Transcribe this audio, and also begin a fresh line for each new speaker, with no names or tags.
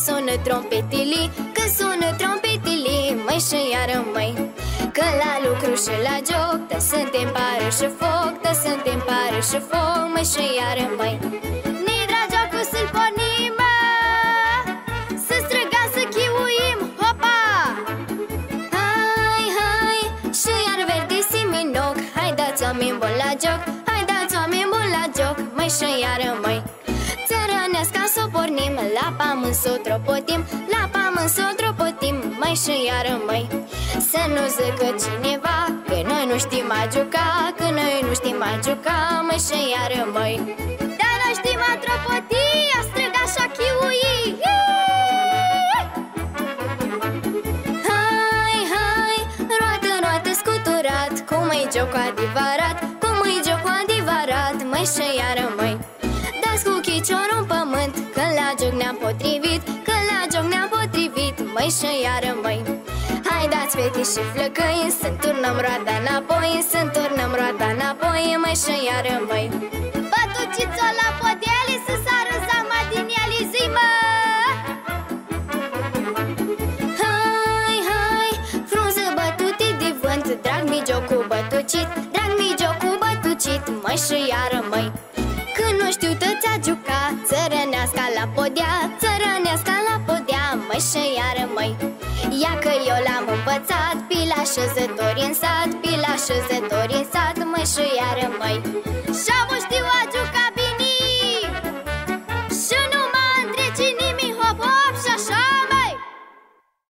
sună trompetilii, când sună trompetilii, măi și iară măi. Că la lucru și la joc, tă suntem pară și foc, tă suntem pară și foc, măi și iară măi. Nidra jocul să-l pornim, să strigăm, să chiuim, hopa! Hai, hai, și iar verde siminoc, hai dați oameni buni la joc, hai dați oameni buni la joc, măi și iară măi. Țărănească să o pornim, la pământ s-o tropotim, la pământ s-o tropotim, măi și iară măi. Să nu zică cineva că noi nu știm a juca, că noi nu știm a juca, măi și iară măi. Dar noi știm a tropoti, a striga și a chiui. Hai, hai, roată, roată scuturat, cum e jocul adevărat, cum e jocul adevărat, măi și iară măi. Dați cu chiciorul în pământ, când la joc ne-am potrivit, când la joc ne-am potrivit, măi și iară măi. Hai dați fete și flăcăi, să turnăm roata înapoi, să turnăm roata înapoi, măi și iară măi. Bătuciți-o la podele, să sară zama din ele, zi mă! Hai, hai, frunză bătute de vânt, drag mi jocul bătucit, drag mi jocul bătucit, măi și iară măi. Când nu știu tăți a juca, țărănească la podea, țărănească la podea, măi și iară măi. Ia că eu l-am învățat, pila așezători în sat, pila așezători în sat, măi și iară măi. Și-au